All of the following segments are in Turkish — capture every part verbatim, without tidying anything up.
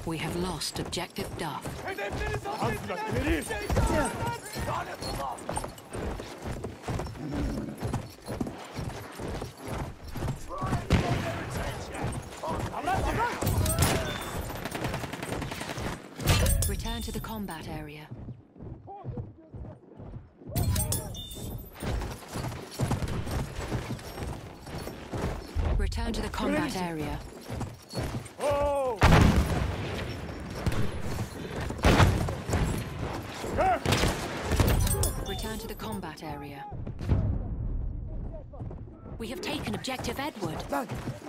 We have lost objective Duff. Anfırak ileri! Return to the combat area. Return to the combat area. Oh! Return to the combat area. We have taken objective Edward. Lan!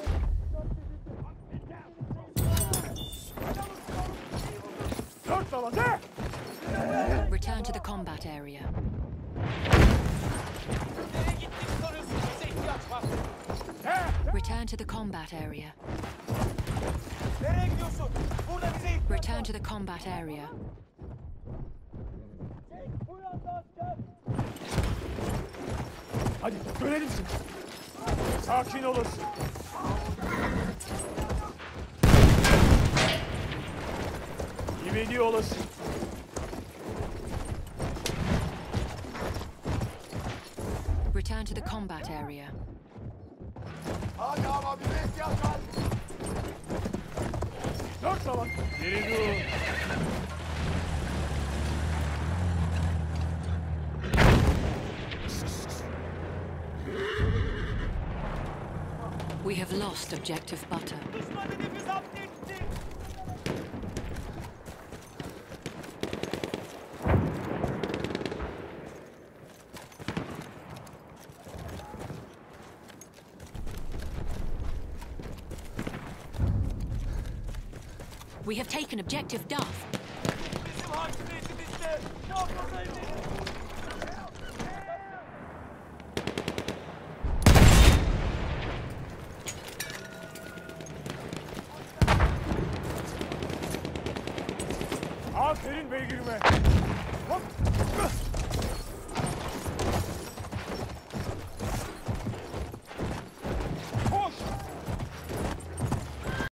Dört tabanca! Return to the combat area. Return to the combat area. Nereye gidiyorsun? Burada bize ihtiyaç var. Return to the combat area. Hadi görelim seni. Sakin olasın. İvedi olasın. Return to the combat area. Hadi ama bize ihtiyaç var. Dört zaman. Geri dur. We have lost objective Butter. Düşman hedefi zapt etti. We have taken objective Duff. Bizim hakimiyetimizde. Muhafaza edin. Aferin beygirime. Hop.